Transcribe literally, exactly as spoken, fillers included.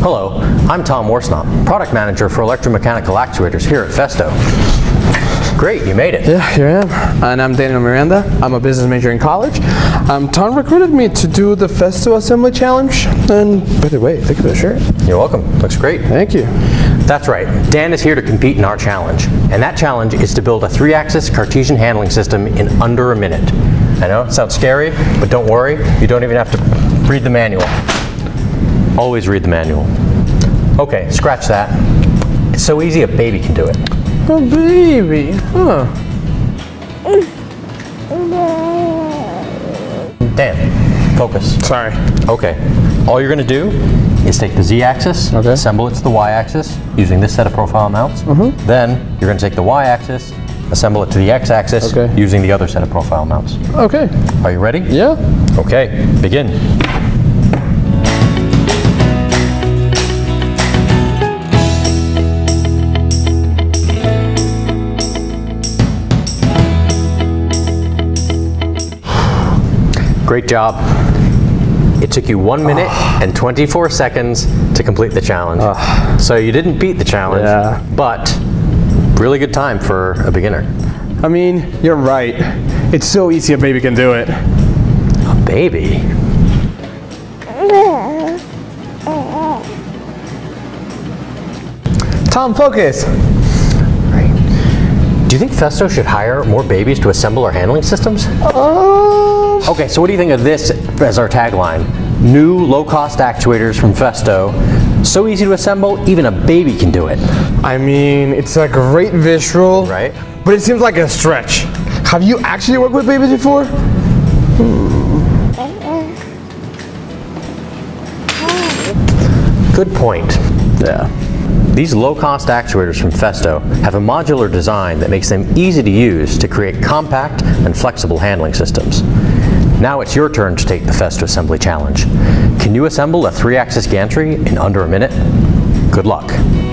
Hello, I'm Tom Worsnop, Product Manager for Electromechanical Actuators here at Festo. Great, you made it. Yeah, here I am. And I'm Daniel Miranda. I'm a business major in college. Um, Tom recruited me to do the Festo Assembly Challenge. And by the way, thank you for the shirt. You're welcome. Looks great. Thank you. That's right. Dan is here to compete in our challenge. And that challenge is to build a three-axis Cartesian handling system in under a minute. I know, it sounds scary, but don't worry. You don't even have to read the manual. Always read the manual. Okay, scratch that. It's so easy a baby can do it. A baby, huh? Dan, focus. Sorry. Okay, all you're going to do is take the z-axis, okay. assemble it to the y-axis using this set of profile mounts. Mm-hmm. Then you're going to take the y-axis, assemble it to the x-axis okay. using the other set of profile mounts. Okay. Are you ready? Yeah. Okay, begin. Great job. It took you one minute uh, and twenty-four seconds to complete the challenge. Uh, so you didn't beat the challenge, yeah. but really good time for a beginner. I mean, you're right. It's so easy a baby can do it. A baby? Tom, focus. Right. Do you think Festo should hire more babies to assemble our handling systems? Uh, Okay, so what do you think of this as our tagline? New low-cost actuators from Festo. So easy to assemble, even a baby can do it. I mean, it's a great visual, right? But it seems like a stretch. Have you actually worked with babies before? Good point. Yeah. These low-cost actuators from Festo have a modular design that makes them easy to use to create compact and flexible handling systems. Now it's your turn to take the Festo Assembly Challenge. Can you assemble a three-axis gantry in under a minute? Good luck.